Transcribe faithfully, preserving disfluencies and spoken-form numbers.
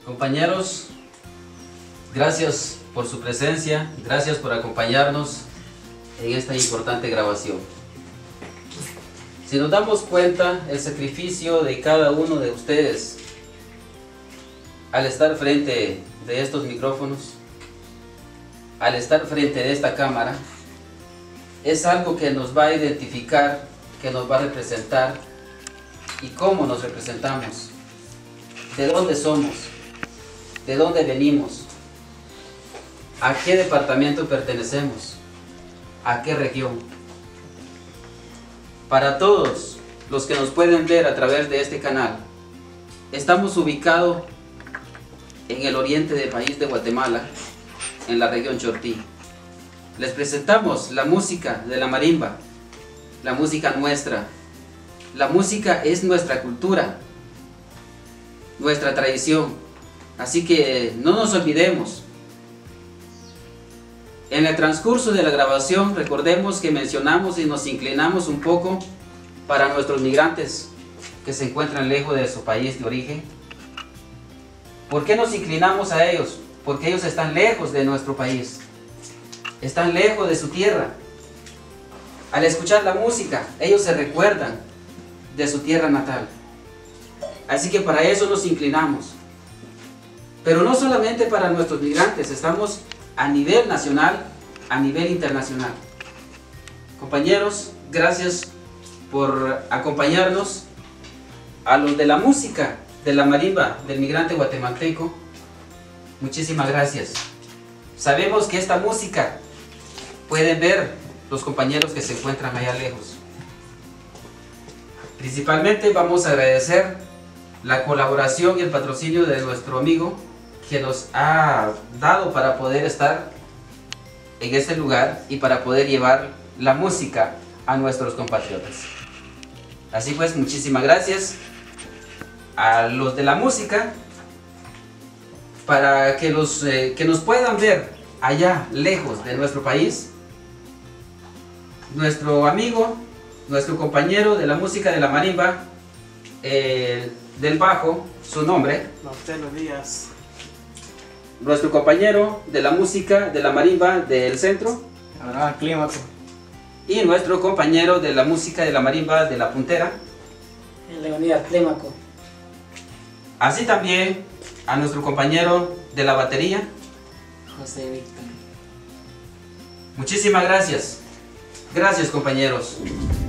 Compañeros, gracias por su presencia, gracias por acompañarnos en esta importante grabación. Si nos damos cuenta, el sacrificio de cada uno de ustedes al estar frente de estos micrófonos, al estar frente de esta cámara, es algo que nos va a identificar, que nos va a representar y cómo nos representamos, de dónde somos, de dónde venimos, a qué departamento pertenecemos, a qué región. Para todos los que nos pueden ver a través de este canal, estamos ubicados en el oriente del país de Guatemala, en la región Chortí. Les presentamos la música de la marimba, la música nuestra. La música es nuestra cultura, nuestra tradición, así que no nos olvidemos. En el transcurso de la grabación recordemos que mencionamos y nos inclinamos un poco para nuestros migrantes que se encuentran lejos de su país de origen. ¿Por qué nos inclinamos a ellos? Porque ellos están lejos de nuestro país, están lejos de su tierra. Al escuchar la música, ellos se recuerdan de su tierra natal. Así que para eso nos inclinamos. Pero no solamente para nuestros migrantes, estamos a nivel nacional, a nivel internacional. Compañeros, gracias por acompañarnos. A los de la música de la marimba del migrante guatemalteco, muchísimas gracias. Sabemos que esta música pueden ver los compañeros que se encuentran allá lejos. Principalmente vamos a agradecer la colaboración y el patrocinio de nuestro amigo que nos ha dado para poder estar en este lugar y para poder llevar la música a nuestros compatriotas. Así pues, muchísimas gracias a los de la música, para que, los, eh, que nos puedan ver allá lejos de nuestro país. Nuestro amigo, nuestro compañero de la música de la marimba, eh, del bajo, su nombre, Marcelo Díaz. Nuestro compañero de la música de la marimba del centro, Abraham Clímaco. y nuestro compañero de la música de la marimba de la puntera, Leonidas Clímaco. así también a nuestro compañero de la batería, José Víctor. muchísimas gracias. Gracias, compañeros.